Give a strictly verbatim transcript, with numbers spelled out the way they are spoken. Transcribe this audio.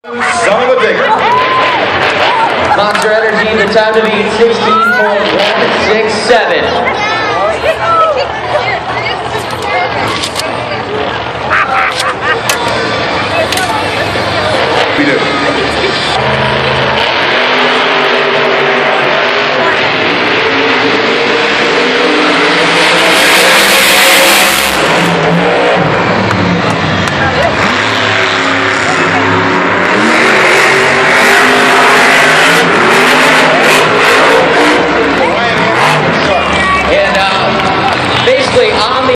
Son-uva-Digger. Monster Energy, the time to beat sixteen point one six seven.